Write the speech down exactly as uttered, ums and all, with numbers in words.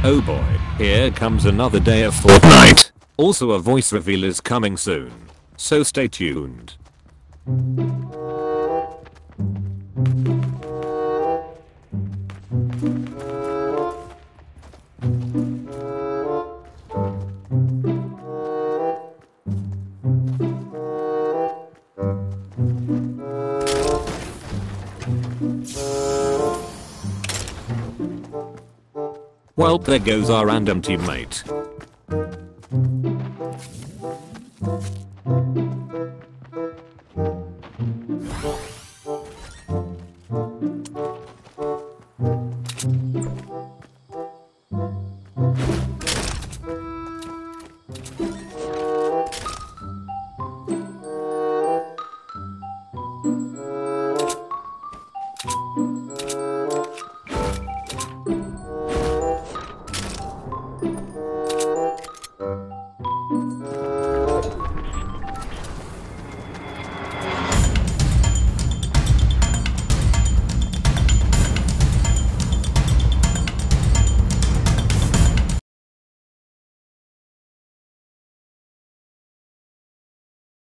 Oh boy, here comes another day of Fortnite. Also a voice reveal is coming soon, so stay tuned. Well, there goes our random teammate.